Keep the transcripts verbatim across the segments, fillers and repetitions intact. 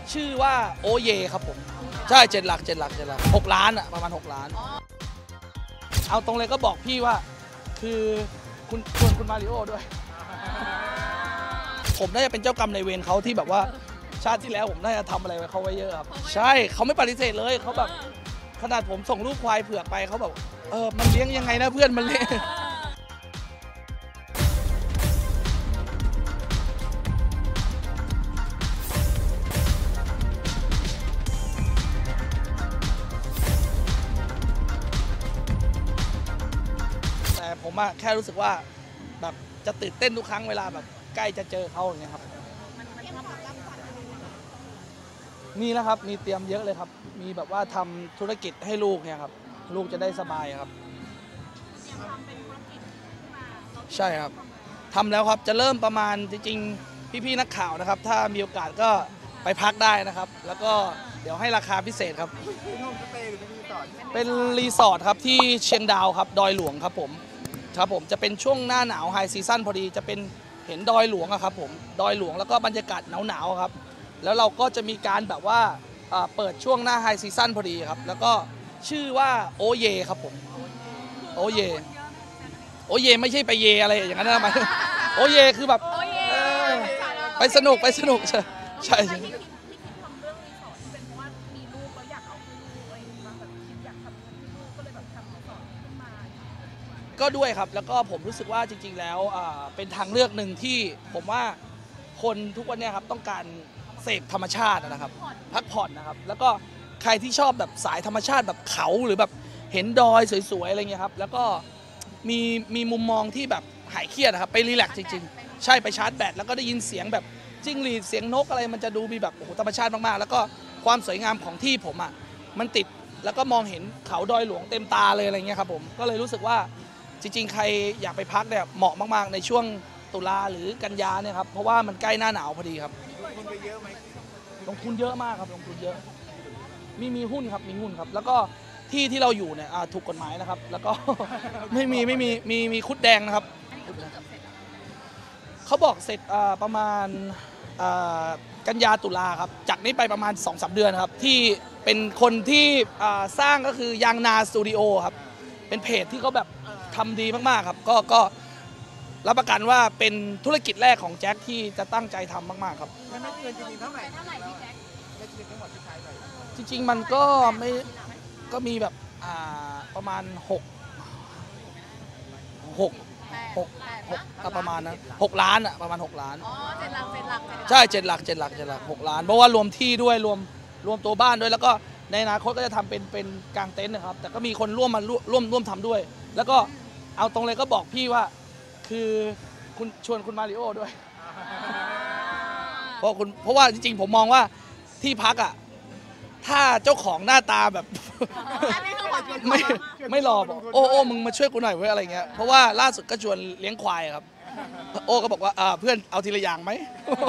ชื่อว่าโอเยครับผมใช่เจ็ดหลักเจ็ดหลักเจ็ดหลักหกล้านอะประมาณหกล้านเอาตรงเลยก็บอกพี่ว่าคือคุณชวนคุณมาริโอด้วยผมน่าจะเป็นเจ้ากรรมในเวรเขาที่แบบว่าชาติที่แล้วผมน่าจะทำอะไรไว้เขาไว้เยอะครับใช่เขาไม่ปฏิเสธเลยเขาแบบขนาดผมส่งลูกควายเผือกไปเขาแบบเออมันเลี้ยงยังไงนะเพื่อนมันเลี้ยงแต่ผมอะแค่รู้สึกว่าแบบจะตื่นเต้นทุกครั้งเวลาแบบใกล้จะเจอเขาอย่างเงี้ยครับมีแล้วครับมีเตรียมเยอะเลยครับมีแบบว่าทำธุรกิจให้ลูกเนี่ยครับลูกจะได้สบายครับใช่ครับทำแล้วครับจะเริ่มประมาณจริงๆพี่ๆนักข่าวนะครับถ้ามีโอกาสก็ไปพักได้นะครับแล้วก็เดี๋ยวให้ราคาพิเศษครับเป็นรีสอร์ทครับที่เชียงดาวครับดอยหลวงครับผมครับผมจะเป็นช่วงหน้าหนาวไฮซีซั่นพอดีจะเป็นเห็นดอยหลวงอะครับผมดอยหลวงแล้วก็บรรยากาศหนาวๆครับแล้วเราก็จะมีการแบบว่าเปิดช่วงหน้าไฮซีซั่นพอดีครับแล้วก็ชื่อว่าโอเยครับผมโอเยโอเยไม่ใช่ไปเยอะไรอย่างนั้นนะมันโอเยคือแบบไปสนุกไปสนุกใช่ใช่ก็ด้วยครับแล้วก็ผมรู้สึกว่าจริงๆแล้วเป็นทางเลือกหนึ่งที่ผมว่าคนทุกวันนี้ครับต้องการเสพธรรมชาตินะครับพักผ่อนนะครับแล้วก็ใครที่ชอบแบบสายธรรมชาติแบบเขาหรือแบบเห็นดอยสวยๆอะไรเงี้ยครับแล้วก็มีมีมุมมองที่แบบหายเครียดนะครับไปรีแลกซ์จริงๆใช่ไปชาร์จแบตแล้วก็ได้ยินเสียงแบบจิ้งหรีดเสียงนกอะไรมันจะดูมีแบบโอ้โหธรรมชาติมากๆแล้วก็ความสวยงามของที่ผมอ่ะมันติดแล้วก็มองเห็นเขาดอยหลวงเต็มตาเลยอะไรเงี้ยครับผมก็เลยรู้สึกว่าจริงๆใครอยากไปพักเนี่ยเหมาะมากๆในช่วงตุลาหรือกันยาเนี่ยครับเพราะว่ามันใกล้หน้าหนาวพอดีครับลงทุนไปเยอะไหมลงทุนเยอะมากครับลงทุนเยอะมีมีหุ้นครับมีหุ้นครับแล้วก็ที่ที่เราอยู่เนี่ยถูกกฎหมายนะครับแล้วก็ไม่มีไม่มีมีมีคุดแดงนะครับเขาบอกเสร็จประมาณกันยาตุลาครับจากนี้ไปประมาณ สองถึงสาม เดือนครับที่เป็นคนที่สร้างก็คือยางนาสตูดิโอครับเป็นเพจที่เขาแบบทำดีมากๆครับก็ก็รับประกันว่าเป็นธุรกิจแรกของแจ็คที่จะตั้งใจทำมากๆครับไม่เกินจริงๆเท่าไหร่เท่าไหร่พี่แจ็คไม่เกินทั้งหมดที่ใช้ไปจริงๆมันก็ไม่ก็มีแบบอ่าประมาณหก หก หก หกประมาณนั้นหกล้านอะประมาณหกล้านอ๋อเจ็ดหลักเจ็ดหลักใช่เจ็ดหลักเจ็ดหลักเจ็ดหลักหกล้านเพราะว่ารวมที่ด้วยรวมรวมตัวบ้านด้วยแล้วก็ในอนาคตก็จะทำเป็นเป็นกางเต็นท์นะครับแต่ก็มีคนร่วมมาร่วมร่วมทำด้วยแล้วก็เอาตรงเลยก็บอกพี่ว่าคือคุณชวนคุณมาริโอด้วยเพราะคุณเพราะว่าจริงๆผมมองว่าที่พักอ่ะถ้าเจ้าของหน้าตาแบบไม่ไม่รอบอกโอ้โอ้มึงมาช่วยกูหน่อยเว้ยอะไรเงี้ยเพราะว่าล่าสุดก็ชวนเลี้ยงควายครับโอ้ก็บอกว่าเพื่อนเอาทีละอย่างไหม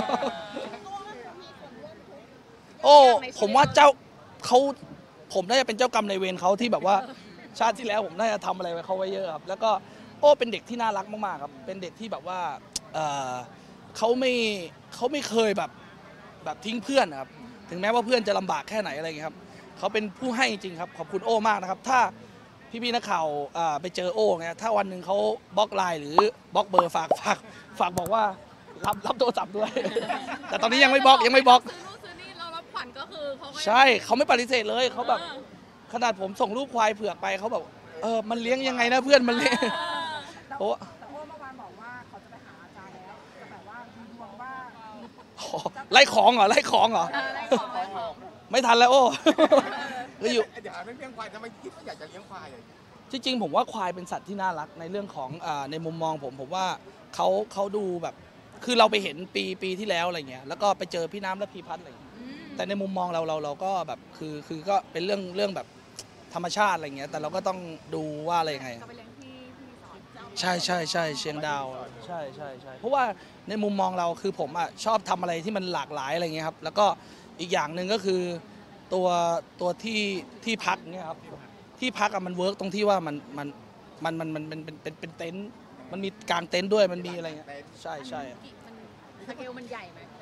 โอ้ผมว่าเจ้าเขาผมน่าจะเป็นเจ้ากรรมในเวรเขาที่แบบว่าชาติที่แล้วผมน่าจะทำอะไรไว้เขาไว้เยอะครับแล้วก็โอ้เป็นเด็กที่น่ารักมากๆครับเป็นเด็กที่แบบว่าเขาไม่เขาไม่เคยแบบแบบทิ้งเพื่อนครับถึงแม้ว่าเพื่อนจะลำบากแค่ไหนอะไรเงี้ยครับเขาเป็นผู้ให้จริงครับขอบคุณโอ้มากนะครับถ้าพี่ๆนักข่าวไปเจอโอ้เนี่ยถ้าวันหนึ่งเขาบล็อกไลน์หรือบล็อกเบอร์ฝากฝากฝากบอกว่ารับรับโทรศัพท์ด้วยแต่ตอนนี้ยังไม่บล็อกยังไม่บล็อกก็คือเขาใช่เขาไม่ปฏิเสธเลยเขาแบบขนาดผมส่งลูกควายเผือกไปเขาแบบเออมันเลี้ยงยังไงนะเพื่อนมันเลี้ยงเพราะว่าแต่โอ้เมื่อวานบอกว่าเขาจะไปหาอาจารย์แล้วจะแบบว่าดูดวงว่าไล่ของเหรอไล่ของเหรอไม่ทันแล้วโอ้ก็อยู่เดี๋ยวเรื่องควายทำไมคิดว่าอยากจะเลี้ยงควายจริงๆผมว่าควายเป็นสัตว์ที่น่ารักในเรื่องของในมุมมองผมผมว่าเขาเขาดูแบบคือเราไปเห็นปีปีที่แล้วอะไรเงี้ยแล้วก็ไปเจอพี่น้ำและพี่พัดอะไรแต่ในมุมมองเราเราเราก็แบบคือคือก็เป็นเรื่องเรื่องแบบธรรมชาติอะไรเงี้ยแต่เราก็ต้องดูว่าอะไรยังไงใช่ใช่ใช่เชียงดาวใช่ใช่ใช่เพราะว่าในมุมมองเราคือผมอ่ะชอบทำอะไรที่มันหลากหลายอะไรเงี้ยครับแล้วก็อีกอย่างหนึ่งก็คือตัวตัวที่ที่พักเนี่ยครับที่พักอะมันเวิร์กตรงที่ว่ามันมันมันมันมันเป็นเป็นเป็นเต็นท์มันมีกางเต็นท์ด้วยมันมีอะไรเงี้ยใช่ใช่สเกลมันใหญ่ไหม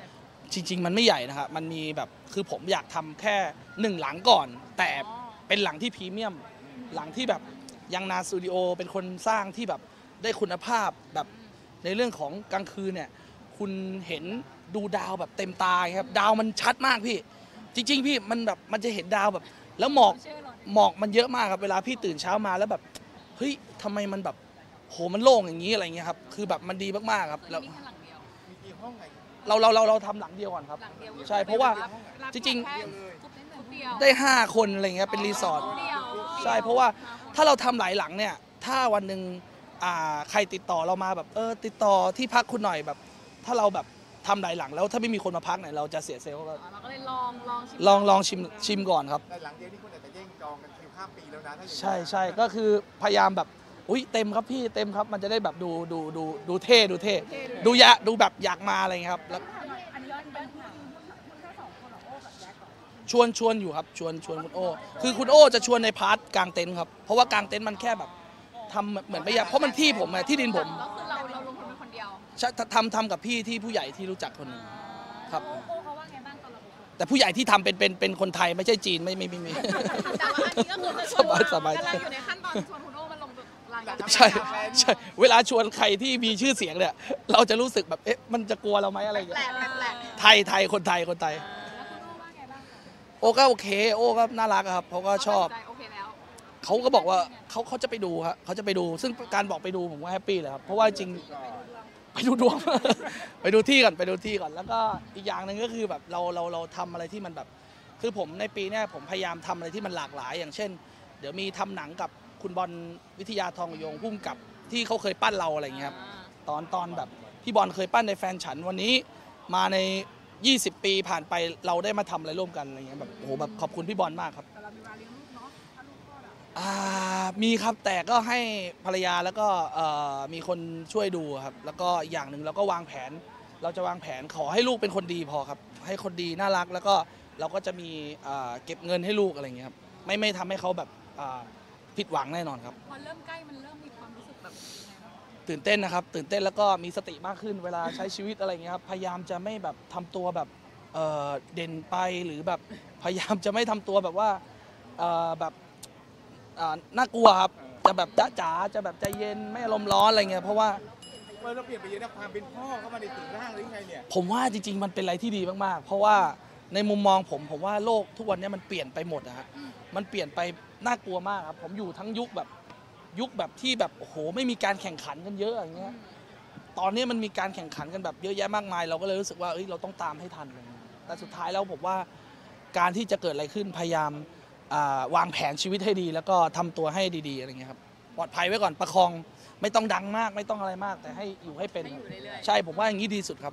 จริงๆมันไม่ใหญ่นะครับมันมีแบบคือผมอยากทำแค่หนึ่งหลังก่อน แต่เป็นหลังที่พรีเมียมหลังที่แบบยังนาสตูดิโอเป็นคนสร้างที่แบบได้คุณภาพแบบในเรื่องของกลางคืนเนี่ยคุณเห็นดูดาวแบบเต็มตาครับดาวมันชัดมากพี่จริงๆพี่มันแบบมันจะเห็นดาวแบบแล้วหมอกหมอกมันเยอะมากครับเวลาพี่ตื่นเช้ามาแล้วแบบเฮ้ยทำไมมันแบบโหมันโล่งอย่างนี้อะไรเงี้ยครับคือแบบมันดีมากๆครับแล้วมีกี่ห้องไงเราเราเราเราทำหลังเดียวก่อนครับใช่เพราะว่าจริงๆได้ห้าคนอะไรเงี้ยเป็นรีสอร์ทใช่เพราะว่าถ้าเราทำหลายหลังเนี่ยถ้าวันหนึ่งอ่าใครติดต่อเรามาแบบเออติดต่อที่พักคุณหน่อยแบบถ้าเราแบบทำหลายหลังแล้วถ้าไม่มีคนมาพักเนี่ยเราจะเสียเซลล์เราก็เลยลองลองชิมลองลองชิมชิมก่อนครับแต่หลังเดียวนี่คุณอาจจะแย่งจองกันคิวข้ามปีแล้วนะถ้าอย่างนี้ใช่ใช่ก็คือพยายามแบบอุ้ยเต็มครับพี่เต็มครับมันจะได้แบบดูดูดูดูเท่ดูเท่ดูยะดูแบบอยากมาอะไรเงี้ยครับแล้วอันนี้เป็นคุณแค่สองคนเหรอโอ้กับแจ็คเหรอชวนชวนอยู่ครับชวนชวนคุณโอคือคุณโอจะชวนในพาร์ทกลางเต็นท์ครับเพราะว่ากลางเต็นท์มันแค่แบบทำเหมือนไม่อยากเพราะมันที่ผมไงที่ดินผมก็คือเราเราลงทุนเป็นคนเดียวใช่ทำทำกับพี่ที่ผู้ใหญ่ที่รู้จักคนหนึงครับโอ้โอ้เขาว่าไงบ้างตอนเราลงทุนแต่ผู้ใหญ่ที่ทำเป็นเป็นเป็นคนไทยไม่ใช่จีนไม่ไม่ไม่ไม่แต่ว่าอันนี้ก็คือจะชสวนบายสบายกำลังอยู่ในขั้นตอนชวนคุณโอ้มาลงรายการใช่ใช่เวลาชวนใครที่มีชื่อเสียงเนี่ยเราจะรู้สึกแบบเอ๊ะมันจะกลัวเราไหมอะไรอย่างแปลเงี้ยกแปลกไทยไทยคนไทยคนไทยแล้วคุณโอ้ว่าไงบ้างคะโอก็โอเคโอก็น่ารักครับเขาก็ชอบใจโอเคแล้วเขาก็บอกว่าเขาเขาจะไปดูครับเขาจะไปดูซึ่งการบอกไปดูผมก็แฮปปี้เลยครับเพราะว่าจริงไปดูดวง ไปดูที่ก่อนไปดูที่ก่อนแล้วก็อีกอย่างหนึ่งก็คือแบบเราเราเราทำอะไรที่มันแบบคือผมในปีเนี้ยผมพยายามทำอะไรที่มันหลากหลาย อย่างเช่น เดี๋ยวมีทำหนังกับคุณบอลวิทยาทองยงพุ่มกับที่เขาเคยปั้นเราอะไรอย่างเงี้ยครับตอนตอนแบบพี่บอลเคยปั้นในแฟนฉันวันนี้มาในยี่สิบปีผ่านไปเราได้มาทำอะไรร่วมกันอะไรเงี้ยแบบโอ้โหแบบขอบคุณพี่บอลมากครับแต่เรามีเวลาเลี้ยงลูกเนาะถ้าลูกคลอดอ่ะอ่ามีครับแต่ก็ให้ภรรยาแล้วก็เอ่อมีคนช่วยดูครับแล้วก็อีกอย่างหนึ่งเราก็วางแผน เราจะวางแผนขอให้ลูกเป็นคนดีพอครับให้คนดีน่ารักแล้วก็เราก็จะมีอ่าเก็บเงินให้ลูกอะไรอย่างเงี้ยครับไม่ไม่ทำให้เขาแบบอ่าผิดหวังแน่นอนครับพอเริ่มใกล้มันเริ่มมีความรู้สึกแบบยังไงบ้างตื่นเต้นนะครับตื่นเต้นแล้วก็มีสติมากขึ้นเวลาใช้ชีวิตอะไรอย่างเงี้ยครับพยายามจะไม่แบบทำตัวแบบเอ่อเด่นไปหรือแบบพยายามจะไม่ทำตัวแบบว่าเอ่อแบบอ่าน่ากลัวครับจะแบบจ๊ะจ๋าจะแบบใจเย็นไม่อารมณ์ร้อนอะไรเงี้ยเพราะว่าเมื่อเราเปลี่ยนไปเยอะนะความเป็นพ่อเข้ามาในสิ่งร่างหรือไงเนี่ยผมว่าจริงๆมันเป็นอะไรที่ดีมากๆ เพราะว่าในมุมมองผมผมว่าโลกทุกวันนี้มันเปลี่ยนไปหมดนะฮะมันเปลี่ยนไปน่ากลัวมากครับผมอยู่ทั้งยุคแบบยุคแบบที่แบบโอ้โหไม่มีการแข่งขันกันเยอะอย่างเงี้ยตอนนี้มันมีการแข่งขันกันแบบเยอะแยะมากมาย เราก็เลยรู้สึกว่าเอ้ยเราต้องตามให้ทันเลยแต่สุดท้ายแล้วผมว่าการที่จะเกิดอะไรขึ้นพยายามอ่าวางแผนชีวิตให้ดี แล้วก็ทำตัวให้ดีๆอะไรเงี้ยครับปลอดภัยไว้ก่อนประคองไม่ต้องดังมากไม่ต้องอะไรมาก แต่ให้อยู่ให้เป็นให้อยู่เรื่อยๆใช่ผมว่าอย่างนี้ดีสุดครับ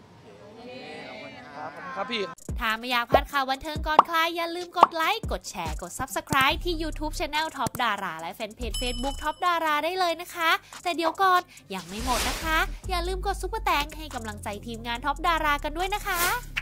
ครับผมครับพี่ถ้าไม่อยากพลาดข่าวบันเทิงก่อนใครอย่าลืมกดไลค์ กดแชร์ กด ซับสไครบ์ ที่ YouTube Channel Top Dara และแฟนเพจ Facebook Top Dara ได้เลยนะคะ แต่เดี๋ยวก่อนยังไม่หมดนะคะ อย่าลืมกดซุปเปอร์แตงให้กำลังใจทีมงาน Top Dara กันด้วยนะคะ